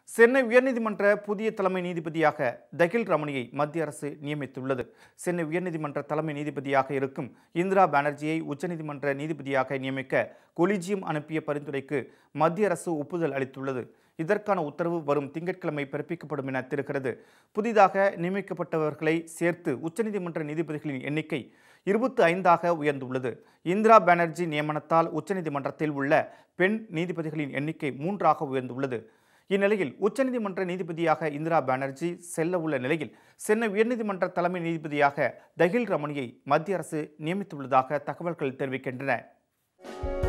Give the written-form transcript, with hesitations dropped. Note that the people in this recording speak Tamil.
சென்னை உயர்நீதிமன்ற புதிய தலைமை நீதிபதியாக தகில் ரமணியை மத்திய அரசு நியமித்துள்ளது. சென்னை உயர்நீதிமன்ற தலைமை நீதிபதியாக இருக்கும் இந்திரா பானர்ஜியை உச்சநீதிமன்ற நீதிபதியாக நியமிக்க கொலிஜியம் அனுப்பிய பரிந்துரைக்கு மத்திய அரசு ஒப்புதல் அளித்துள்ளது. இதற்கான உத்தரவு வரும் திங்கட்கிழமை பிறப்பிக்கப்படும் என தெரிகிறது. புதிதாக நியமிக்கப்பட்டவர்களை சேர்த்து உச்சநீதிமன்ற நீதிபதிகளின் எண்ணிக்கை 25ஆக உயர்ந்துள்ளது. இந்திரா பானர்ஜி நியமனத்தால் உச்சநீதிமன்றத்தில் உள்ள பெண் நீதிபதிகளின் எண்ணிக்கை 3ஆக உயர்ந்துள்ளது. இந்நிலையில் உச்சநீதிமன்ற நீதிபதியாக இந்திரா பானர்ஜி செல்ல உள்ள நிலையில் சென்னை உயர்நீதிமன்ற தலைமை நீதிபதியாக தகில் ரமணியை மத்திய அரசு நியமித்துள்ளதாக தகவல்கள் தெரிவிக்கின்றன.